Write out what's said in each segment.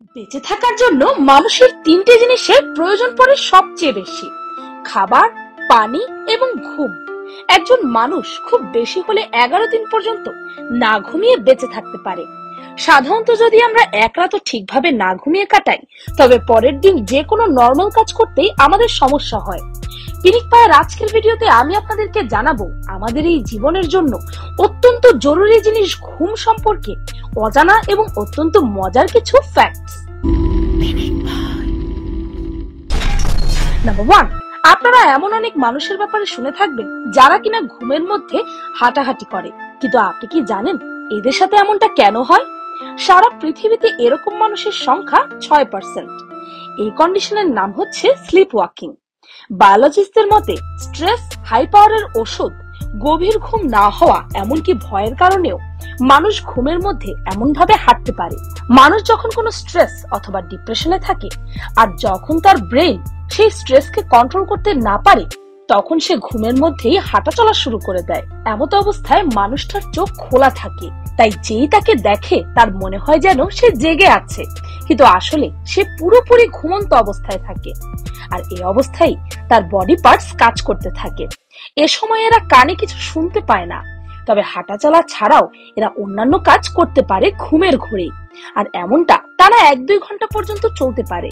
বেঁচে থাকার জন্য মানুষের তিনটে জিনিসের প্রয়োজন পড়ে সবচেয়ে বেশি: খাবার, পানি এবং ঘুম। একজন মানুষ খুব বেশি হলে 11 দিন পর্যন্ত না ঘুমিয়ে বেঁচে থাকতে পারে। সাধারণত যদি আমরা এক রাতও ঠিকভাবে না ঘুমিয়ে কাটাই, তবে পরের দিন যে কোনো নর্মাল কাজ করতেই আমাদের সমস্যা হয়। পিনিক পায়ের আজকের ভিডিওতে আমি আপনাদেরকে জানাবো আমাদের এই জীবনের জন্য অত্যন্ত জরুরি জিনিস ঘুম সম্পর্কে অজানা এবং অত্যন্ত মজার কিছু ফ্যাক্টস। নাম্বার 1, আপনারা এমন অনেক মানুষের ব্যাপারে শুনে থাকবেন যারা কিনা ঘুমের মধ্যে হাঁটাহাঁটি করে, কিন্তু আপনি কি জানেন এদের সাথে এমনটা কেন হয়? সারা পৃথিবীতে এরকম মানুষের সংখ্যা 6%। এই কন্ডিশনের নাম হচ্ছে স্লিপ ওয়াকিং। বায়োলজিস্টদের মতে স্ট্রেস, হাই পাওয়ারের ওষুধ, গভীর ঘুম না হওয়া, এমনকি ভয়ের কারণেও মানুষ ঘুমের মধ্যে এমন ভাবে হাঁটতে পারে। মানুষ যখন কোনো স্ট্রেস অথবা ডিপ্রেশনে থাকে আর যখন তার ব্রেন সেই স্ট্রেসকে কন্ট্রোল করতে না পারে, তখন সে ঘুমের মধ্যেই হাঁটা চলা শুরু করে দেয়। এমত অবস্থায় মানুষটার চোখ খোলা থাকে, তাই যেই তাকে দেখে তার মনে হয় যেন সে জেগে আছে, কিন্তু আসলে সে পুরোপুরি ঘুমন্ত অবস্থায় থাকে। আর এই অবস্থায় তার বডি পার্টস কাজ করতে থাকে। এ সময় এরা কানে কিছু শুনতে পায় না, তবে হাঁটা চলা ছাড়াও এরা অন্যান্য কাজ করতে পারে ঘুমের ঘোরে, আর এমনটা টানা 1-2 ঘন্টা পর্যন্ত চলতে পারে।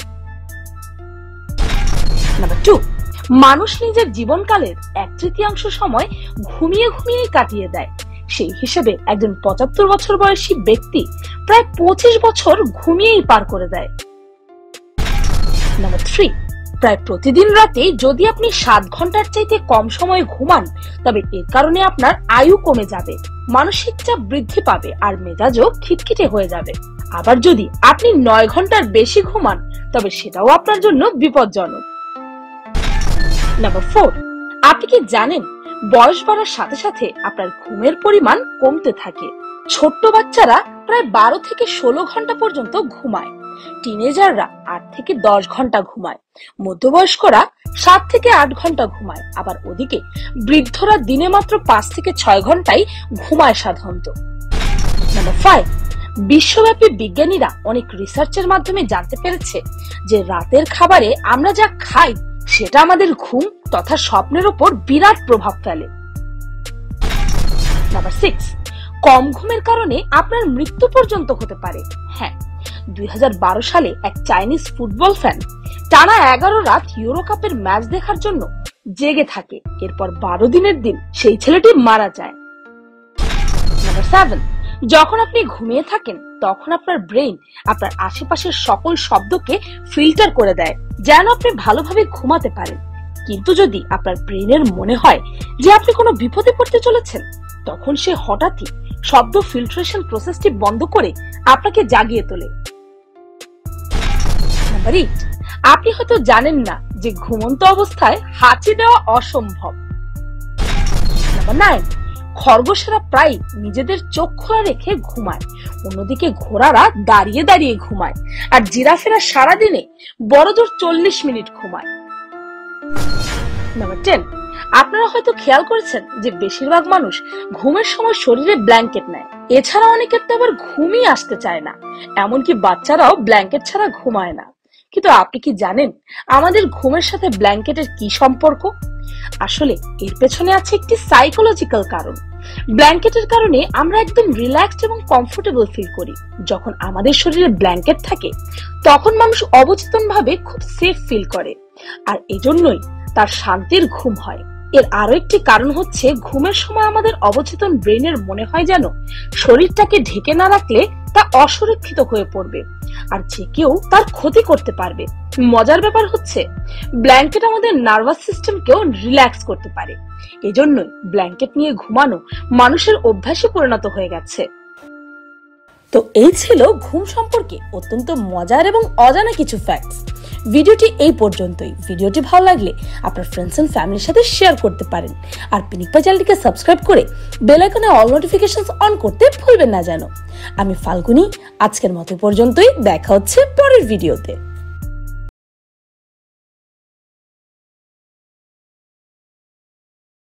নাম্বার 2, মানুষ নিজের জীবনকালের 1/3 সময় ঘুমিয়ে ঘুমিয়ে কাটিয়ে দেয়। সেই হিসেবে একজন 75 বছর বয়সী ব্যক্তি প্রায় 25 বছর ঘুমিয়েই পার করে দেয়। নাম্বার 3, প্রায় প্রতিদিন রাতে যদি আপনি 7 ঘন্টার চাইতে কম সময় ঘুমান, তবে এর কারণে আপনার আয়ু কমে যাবে, মানসিক চাপ বৃদ্ধি পাবে আর মেজাজও খিটখিটে হয়ে যাবে। আবার যদি আপনি 9 ঘন্টার বেশি ঘুমান, তবে সেটাও আপনার জন্য বিপজ্জনক। নাম্বার 4, আপনি কি জানেন বয়স বাড়ার সাথে সাথে আপনার ঘুমের পরিমাণ কমতে থাকে? ছোট্ট বাচ্চারা প্রায় 12 থেকে 16 ঘন্টা পর্যন্ত ঘুমায়, টিনেজাররা 8 থেকে 10 ঘন্টা ঘুমায়, মধ্যবয়স্করা 7 থেকে 8 ঘন্টা ঘুমায়, আবার ওদিকে বৃদ্ধরা দিনে মাত্র 5 থেকে 6 ঘন্টাই ঘুমায় সাধারণত। নাম্বার 5, বিশ্বব্যাপী বিজ্ঞানীরা অনেক রিসার্চের মাধ্যমে জানতে পেরেছে যে রাতের খাবারে আমরা যা খাই সেটা আমাদের ঘুম তথা স্বপ্নের উপর বিরাট প্রভাব ফেলে। নাম্বার 6, কম ঘুমের কারণে আপনার মৃত্যু পর্যন্ত হতে পারে। হ্যাঁ, 2012 সালে এক চাইনিজ ফুটবল ফ্যান টানা 11 রাত ইউরো কাপের ম্যাচ দেখার জন্য জেগে থাকে। এরপর 12 দিনের দিন সেই ছেলেটি মারা যায়। নাম্বার 7, যখন আপনি ঘুমিয়ে থাকেন তখন আপনার ব্রেন আপনার আশেপাশের সকল শব্দকে ফিল্টার করে দেয় যেন আপনি ভালোভাবে ঘুমাতে পারেন। কিন্তু যদি আপনার ব্রেনের মনে হয় যে আপনি কোনো বিপদে পড়তে চলেছেন, তখন সে হঠাৎই শব্দ ফিল্ট্রেশন প্রসেসটি বন্ধ করে আপনাকে জাগিয়ে তোলে। নাম্বার 8, আপনি হয়তো জানেন না যে ঘুমন্ত অবস্থায় হাঁচি দেওয়া অসম্ভব। নাম্বার 9, খরগোশেরা প্রায় নিজেদের চোখ খোলা রেখে ঘুমায়, অন্যদিকে ঘোড়ারা দাঁড়িয়ে দাঁড়িয়ে ঘুমায়, আর জিরাফেরা সারাদিনে বড়জোর 40 মিনিট ঘুমায়। নাম্বার 10, আপনারা হয়তো খেয়াল করেছেন যে বেশিরভাগ মানুষ ঘুমের সময় শরীরে ব্ল্যাঙ্কেট নেয়। এছাড়া অনেকের তো আবার ঘুমই আসতে চায় না, এমনকি বাচ্চারাও ব্ল্যাঙ্কেট ছাড়া ঘুমায় না। কিন্তু আপনি কি জানেন আমাদের ঘুমের সাথে ব্ল্যাঙ্কেটের কি সম্পর্ক? আসলে এর পেছনে আছে একটি সাইকোলজিক্যাল কারণ। ব্ল্যাঙ্কেটের কারণে আমরা একদম রিল্যাক্সড এবং কমফোর্টেবল ফিল করি। যখন আমাদের শরীরে ব্ল্যাঙ্কেট থাকে, তখন মানুষ অবচেতন ভাবে খুব সেফ ফিল করে, আর এজন্যই তার শান্তির ঘুম হয়। এর আরো একটি কারণ হচ্ছে ঘুমের সময় আমাদের অবচেতন ব্রেনের মনে হয় যেন শরীরটাকে ঢেকে না রাখলে তা অসুরক্ষিত হয়ে পড়বে আর যে কেউ তার ক্ষতি করতে পারবে। মজার ব্যাপার হচ্ছে ব্ল্যাঙ্কেট আমাদের নার্ভাস সিস্টেমকেও রিল্যাক্স করতে পারে। এজন্যই ব্ল্যাঙ্কেট নিয়ে ঘুমানো মানুষের অভ্যাসে পরিণত হয়ে গেছে। তো এই ছিল ঘুম সম্পর্কে অত্যন্ত মজার এবং অজানা কিছু ফ্যাক্টস। ভিডিওটি এই পর্যন্তই। ভিডিওটি ভালো লাগলে আপনার ফ্রেন্ডস এন্ড ফ্যামিলির সাথে শেয়ার করতে পারেন, আর পিনিক পাই চ্যানেলটিকে সাবস্ক্রাইব করে বেল আইকনে অল নোটিফিকেশনস অন করতে ভুলবেন না যেন। আমি ফাল্গুনি, আজকের মতো পর্যন্তই। দেখা হচ্ছে পরের ভিডিওতে।